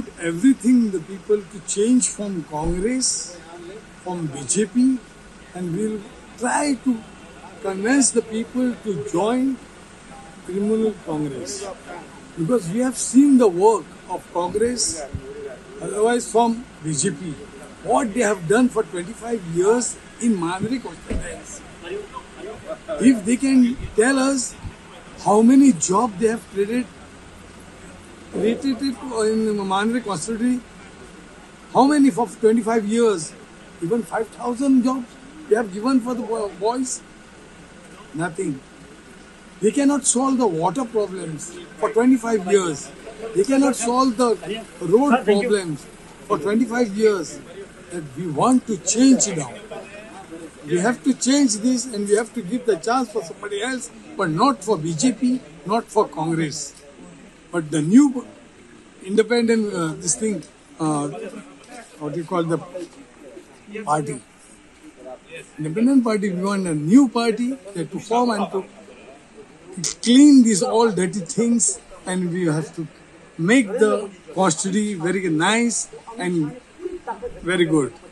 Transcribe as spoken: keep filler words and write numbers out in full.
everything the people to change from Congress, from B J P, and we'll try to convince the people to join Trinamool Congress. Because we have seen the work of Congress, otherwise from B J P, what they have done for twenty-five years in Mahanadi constituency. If they can tell us how many jobs they have created, created it in Mahanadi constituency, how many for twenty-five years, even five thousand jobs they have given for the boys? Nothing. They cannot solve the water problems for twenty-five years. They cannot solve the road problems for twenty-five years. That we want to change now. We have to change this, and we have to give the chance for somebody else, but not for B J P, not for Congress. But the new independent, uh, this thing, uh, what do you call the party? Independent party, we want a new party that to form and to clean these all dirty things, and we have to make the constitution very nice and very good.